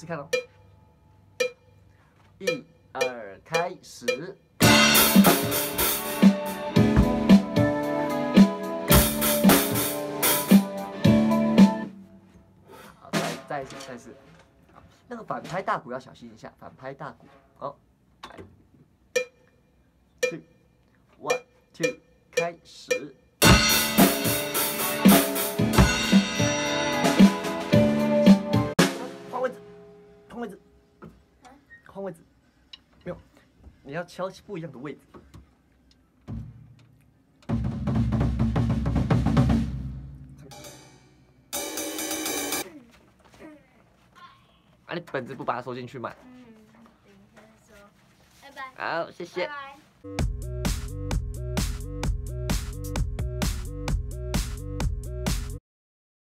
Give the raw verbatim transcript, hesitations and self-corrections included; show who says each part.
Speaker 1: 试看哦。一、二，开始。好，再再一次，再一次。那个反拍大鼓要小心一下，反拍大鼓。好，来 ，two one two， 开始。 换位置，换位置，换位置，没有，你要敲不一样的位置。啊，你本子不把它收进去吗？
Speaker 2: 嗯，等一下说，拜拜。
Speaker 1: 好，谢谢。
Speaker 2: 拜拜。